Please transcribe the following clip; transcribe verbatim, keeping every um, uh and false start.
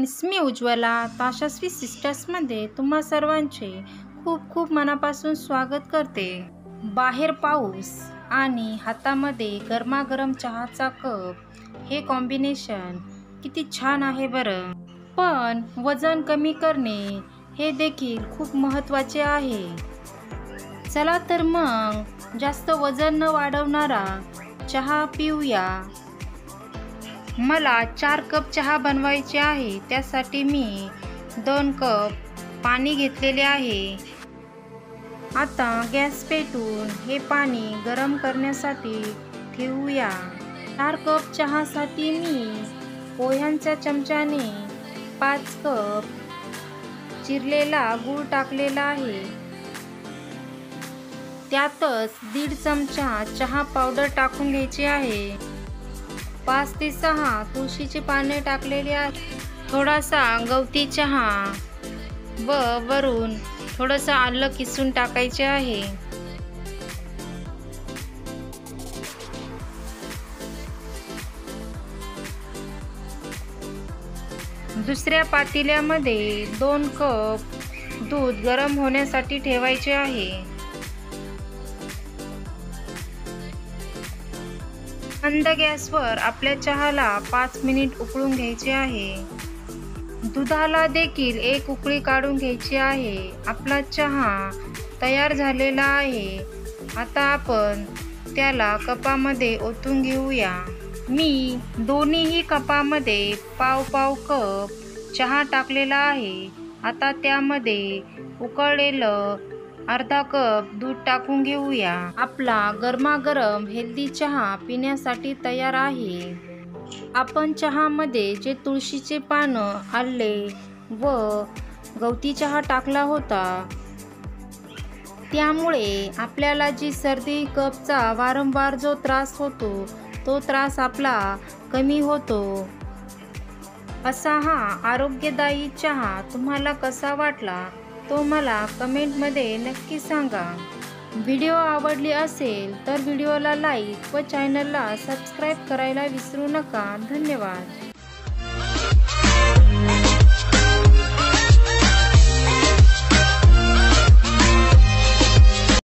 Friends, मी उज्ज्वला ताशस्वी सिस्टर्समध्ये तुम्हा सर्वांचे खूप खूप मनापासून स्वागत करते। बाहेर पाऊस आणि हातामध्ये गरमागरम चहाचा कप, हे कॉम्बिनेशन किती छान आहे बरं। पण वजन कमी करणे हे देखील खूप महत्त्वाचे आहे। चला तर मग जास्त वजन न वाढवणारा चहा पिऊया। मला चार कप चहा बनवायचे आहे, त्यासाठी मी दोन कप पाणी घेतलेले आहे। आता गॅस पेटवून हे पाणी गरम करण्यासाठी ठेवूया। चार कप चहासाठी मी पोह्यांच्या चमच्याने पाच कप चिरलेला गूळ टाकलेला आहे। त्यातच दीड चमचा चहा पावडर टाकून घ्यायची आहे। पाच ते सहा तुळशीची पाने टाकलेली आहेत। थोडासा गवती चहा व वरून थोडंसं आलं किसून टाकायचे आहे। दुसऱ्या पातेल्यामध्ये दोन कप दूध गरम होण्यासाठी ठेवायचे आहे। मंद गॅसवर आपल्या चहाला पाच मिनिट उकळून घ्यायचे आहे। दुधाला देखील एक उकळी काढून घ्यायची आहे। आपला चहा तयार झालेला आहे। आता आपण त्याला कपामध्ये ओतून घेऊया। मी दोन्हीही कपामध्ये पाव पाव कप चहा टाकलेला आहे। आता त्यामध्ये उकळलेलं अर्धा कप दूध टाकून घेऊया। आपला गरमागरम हेल्दी चहा पिण्यासाठी तयार आहे। आपण चहामध्ये जे तुळशीचे पानं, आले व गवती चहा टाकला होता, त्यामुळे आपल्याला जी सर्दी कफचा वारंवार जो त्रास होतो, तो त्रास आपला कमी होतो। असा हा आरोग्यदायी चहा तुम्हाला कसा वाटला तो मला कमेंटमध्ये नक्की सांगा। व्हिडिओ आवडली असेल तर व्हिडिओला लाईक व चॅनलला सबस्क्राईब करायला विसरू नका। धन्यवाद।